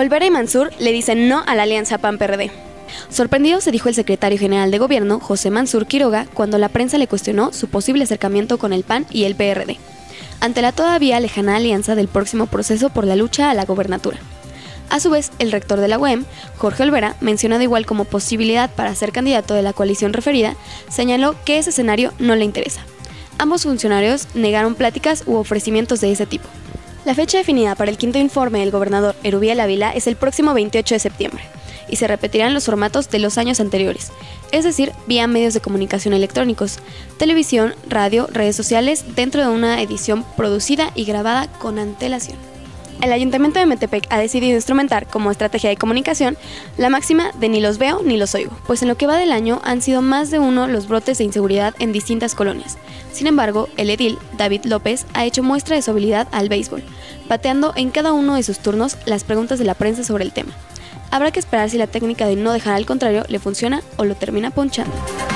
Olvera y Mansur le dicen no a la alianza PAN-PRD. Sorprendido se dijo el secretario general de gobierno, José Mansur Quiroga, cuando la prensa le cuestionó su posible acercamiento con el PAN y el PRD, ante la todavía lejana alianza del próximo proceso por la lucha a la gobernatura. A su vez, el rector de la UEM, Jorge Olvera, mencionado igual como posibilidad para ser candidato de la coalición referida, señaló que ese escenario no le interesa. Ambos funcionarios negaron pláticas u ofrecimientos de ese tipo. La fecha definida para el quinto informe del gobernador Erubiel Ávila es el próximo 28 de septiembre, y se repetirán los formatos de los años anteriores, es decir, vía medios de comunicación electrónicos, televisión, radio, redes sociales, dentro de una edición producida y grabada con antelación. El Ayuntamiento de Metepec ha decidido instrumentar como estrategia de comunicación la máxima de ni los veo ni los oigo, pues en lo que va del año han sido más de uno los brotes de inseguridad en distintas colonias. Sin embargo, el edil, David López, ha hecho muestra de su habilidad al béisbol, pateando en cada uno de sus turnos las preguntas de la prensa sobre el tema. Habrá que esperar si la técnica de no dejar al contrario le funciona o lo termina ponchando.